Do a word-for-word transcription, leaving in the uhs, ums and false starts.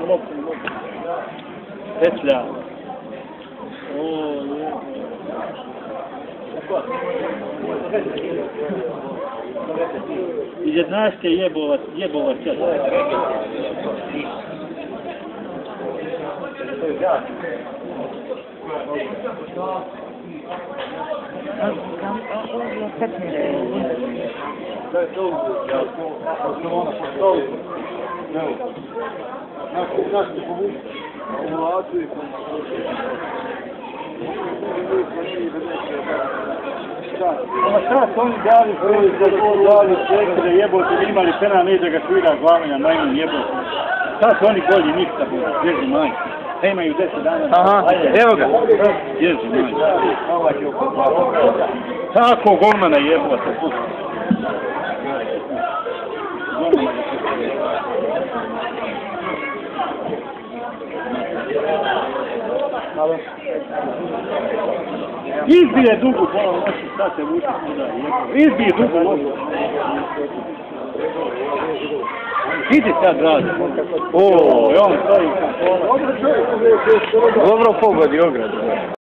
Petlja. O, je. Izjednačite jebovac, jebovac, ja sam. Ama šta su oni dali prvi za to dali čekaj da jebote imali pena međa ga svira glavanja majmun jebote. Šta su oni bolji ništa bude, ježi majke. Da imaju deset dana. Aha, evo ga. Ježi majke. Tako golmana jebote. Izbije dugu pola noći, sad se vuči kuda. Izbije dugu noći. Vidi sad radi. O, on stoji. Dobro pogodi ogradu.